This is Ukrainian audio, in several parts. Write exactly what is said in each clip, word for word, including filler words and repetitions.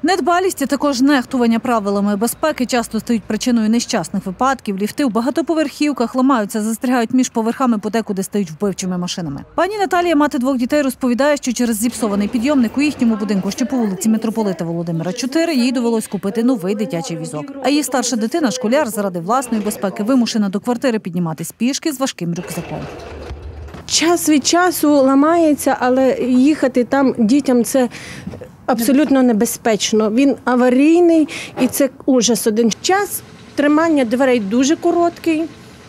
Недбалість, а також нехтування правилами безпеки часто стають причиною нещасних випадків. Ліфти у багатоповерхівках ламаються, застрягають між поверхами, подекуди стають вбивчими машинами. Пані Наталія, мати двох дітей, розповідає, що через зіпсований підйомник у їхньому будинку, що по вулиці Митрополита Володимира, чотири, їй довелось купити новий дитячий візок. А її старша дитина, школяр, заради власної безпеки вимушена до квартири підніматись пішки з важким рюкзаком. Час від часу ламається, але їхати там дітям – це абсолютно небезпечно. Він аварійний і це ужас один. Час тримання дверей дуже короткий.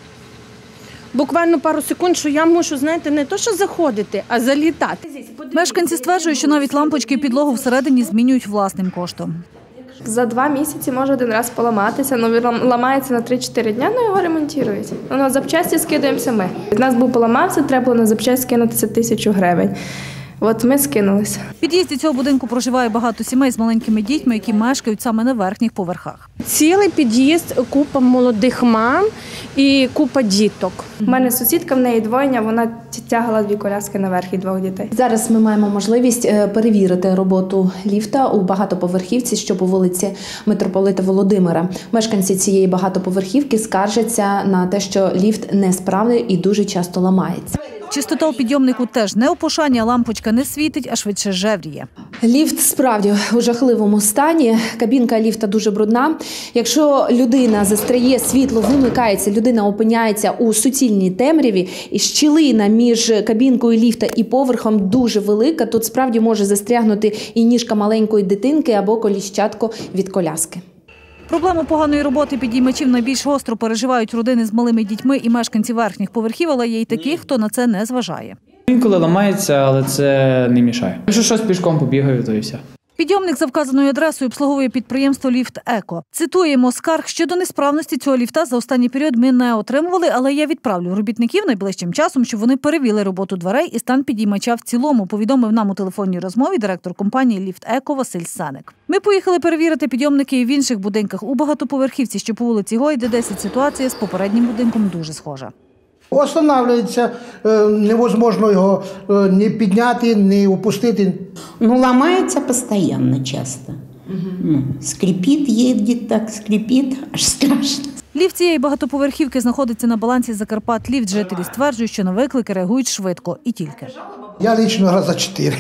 Буквально пару секунд, що я мушу, знаєте, не то що заходити, а залітати. Мешканці стверджують, що навіть лампочки і підлогу всередині змінюють власним коштом. За два місяці може один раз поламатися, ну, ламається на три-чотири дня, ну його ремонтують. Ну, на запчасті скидаємося ми. У нас був поламався, треба було на запчасть скинутися тисячу гривень. От ми скинулися. В під'їзді цього будинку проживає багато сімей з маленькими дітьми, які мешкають саме на верхніх поверхах. Цілий під'їзд, купа молодих мам і купа діток. У мене сусідка, в неї двойня, вона тягала дві коляски наверх і двох дітей. Зараз ми маємо можливість перевірити роботу ліфта у багатоповерхівці, що по вулиці Митрополита Володимира. Мешканці цієї багатоповерхівки скаржаться на те, що ліфт несправний і дуже часто ламається. Чистота у підйомнику теж не у пошані, а лампочка не світить, а швидше жевріє. Ліфт справді у жахливому стані, кабінка ліфта дуже брудна. Якщо людина застряє, світло вимикається, людина опиняється у суцільній темряві, і щілина між кабінкою ліфта і поверхом дуже велика, тут справді може застрягнути і ніжка маленької дитинки або коліщатко від коляски. Проблему поганої роботи підіймачів найбільш гостро переживають родини з малими дітьми і мешканці верхніх поверхів, але є й такі, хто на це не зважає. Інколи ламається, але це не мішає. Якщо щось пішком побігаю, то і все. Підйомник за вказаною адресою обслуговує підприємство «Ліфт Еко». Цитуємо, скарг щодо несправності цього ліфта за останній період ми не отримували, але я відправлю робітників найближчим часом, щоб вони перевірили роботу дверей і стан підіймача в цілому, повідомив нам у телефонній розмові директор компанії «Ліфт Еко» Василь Сеник. Ми поїхали перевірити підйомники і в інших будинках. У багатоповерхівці, що по вулиці Гойди, десять, ситуація з попереднім будинком дуже схожа. Останавливається, невозможно його ні підняти, ні опустити. Ну, ламається постійно часто. Угу. Ну, скрипить, їде так, скрипить, аж страшно. Ліфт цієї багатоповерхівки знаходиться на балансі Закарпат-Ліфт. Жителі стверджують, що на виклики реагують швидко і тільки. Я лично раза чотири.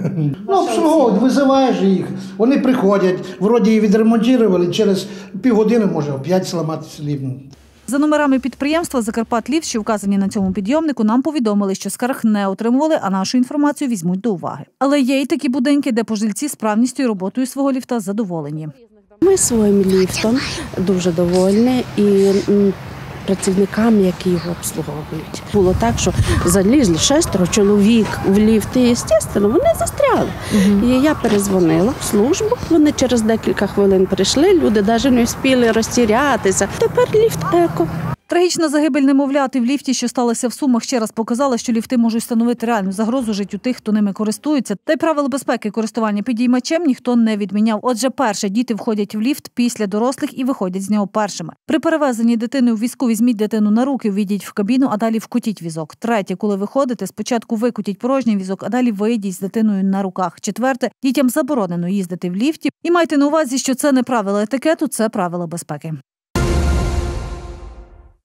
Ну, обслуговують, визиваєш їх, вони приходять, вроді і відремонтували, через півгодини може опять зламатися ліфт. За номерами підприємства «Закарпат-Ліфт», що вказані на цьому підйомнику, нам повідомили, що скарг не отримували, а нашу інформацію візьмуть до уваги. Але є й такі будинки, де пожильці справністю і роботою свого ліфта задоволені. Ми своїм ліфтом дуже довольні і працівниками, які його обслуговують. Було так, що залізли шестеро чоловік в ліфт і, звісно, вони застряли. Угу. І я перезвонила в службу, вони через декілька хвилин прийшли, люди навіть не встигли розтірятися. Тепер ліфт еко. Трагічна загибель немовляти в ліфті, що сталося в Сумах, ще раз показала, що ліфти можуть становити реальну загрозу життю тих, хто ними користується. Та й правил безпеки користування підіймачем ніхто не відміняв. Отже, перше, діти входять в ліфт після дорослих і виходять з нього першими. При перевезенні дитини у візку візьміть дитину на руки, ввійдіть в кабіну, а далі вкутіть візок. Третє, коли виходите, спочатку викутіть порожній візок, а далі вийдіть з дитиною на руках. Четверте, дітям заборонено їздити в ліфті. І майте на увазі, що це не правила етикету, це правила безпеки.